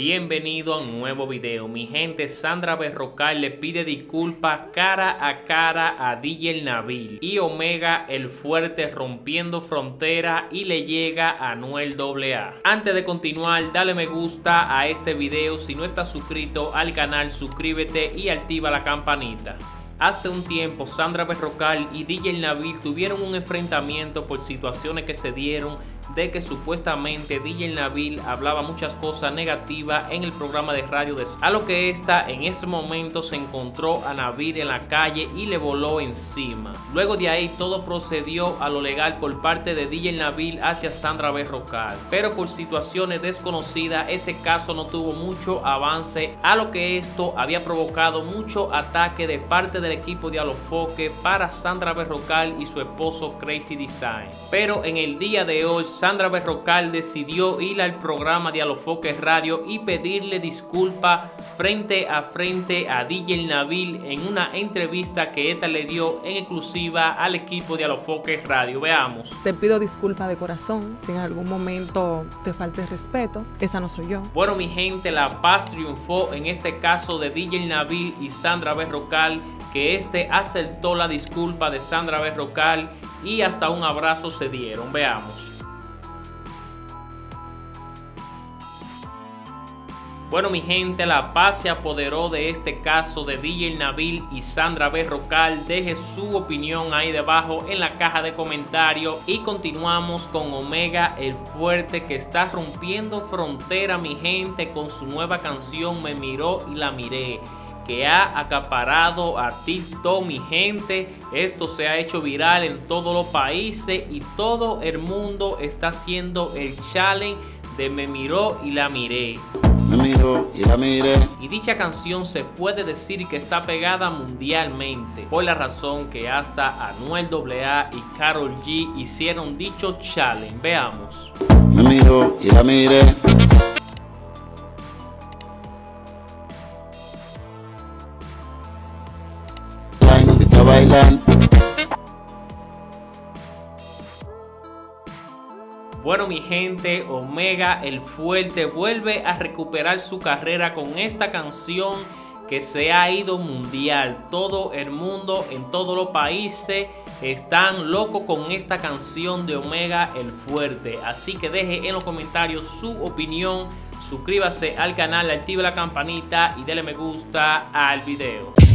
Bienvenido a un nuevo video. Mi gente, Sandra Berrocal le pide disculpas cara a cara a DJ Nabil y Omega el Fuerte rompiendo frontera y le llega a Anuel AA. Antes de continuar, dale me gusta a este video. Si no estás suscrito al canal, suscríbete y activa la campanita. Hace un tiempo Sandra Berrocal y DJ Nabil tuvieron un enfrentamiento por situaciones que se dieron de que supuestamente DJ Nabil hablaba muchas cosas negativas en el programa de radio de Sandra, a lo que esta en ese momento se encontró a Nabil en la calle y le voló encima. Luego de ahí todo procedió a lo legal por parte de DJ Nabil hacia Sandra Berrocal, pero por situaciones desconocidas ese caso no tuvo mucho avance, a lo que esto había provocado mucho ataque de parte del equipo de Alofoque para Sandra Berrocal y su esposo Crazy Design. Pero en el día de hoy Sandra Berrocal decidió ir al programa de Alofoque Radio y pedirle disculpas frente a DJ Nabil en una entrevista que esta le dio en exclusiva al equipo de Alofoque Radio. Veamos. Te pido disculpas de corazón, que en algún momento te falte respeto, esa no soy yo. Bueno, mi gente, la paz triunfó en este caso de DJ Nabil y Sandra Berrocal, que este aceptó la disculpa de Sandra Berrocal y hasta un abrazo se dieron. Veamos. Bueno, mi gente, la paz se apoderó de este caso de DJ Nabil y Sandra Berrocal. Deje su opinión ahí debajo en la caja de comentarios. Y continuamos con Omega el Fuerte, que está rompiendo frontera, mi gente, con su nueva canción Me Miró y La Miré, que ha acaparado a TikTok, mi gente. Esto se ha hecho viral en todos los países y todo el mundo está haciendo el challenge de Me Miró y La Miré. Me miró y la miré. Y dicha canción se puede decir que está pegada mundialmente, por la razón que hasta Anuel AA y Karol G hicieron dicho challenge. Veamos. Me miró y la miré. La invité a bailar. Bueno, mi gente, Omega el Fuerte vuelve a recuperar su carrera con esta canción que se ha ido mundial. Todo el mundo, en todos los países, están locos con esta canción de Omega el Fuerte. Así que deje en los comentarios su opinión, suscríbase al canal, active la campanita y dele me gusta al video.